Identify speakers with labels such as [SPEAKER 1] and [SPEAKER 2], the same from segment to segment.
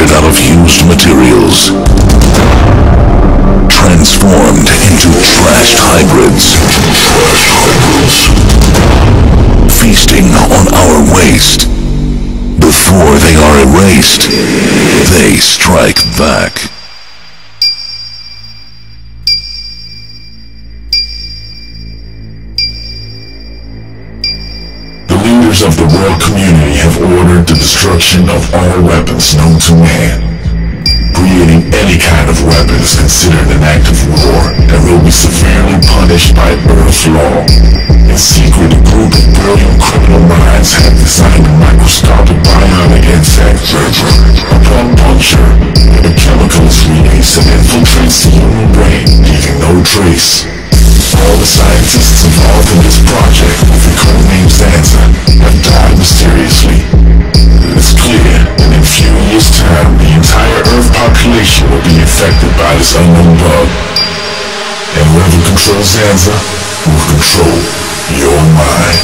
[SPEAKER 1] created out of used materials, transformed into trashed hybrids, feasting on our waste. Before they are erased, they strike back. The leaders of the world community have ordered the destruction of all weapons known to man. Creating any kind of weapon is considered an act of war and will be severely punished by Earth law. In secret, a group of brilliant criminal minds have designed a microscopic bionic insect. Upon puncture, the chemical is released and infiltrates the human brain, leaving no trace. All the scientists involved in this project, with the codename Zanza, have died mysteriously. It's clear that in a few years' time, the entire Earth population will be infected by this unknown bug. And whoever controls Zanza will control your mind.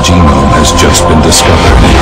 [SPEAKER 2] genome has just been discovered.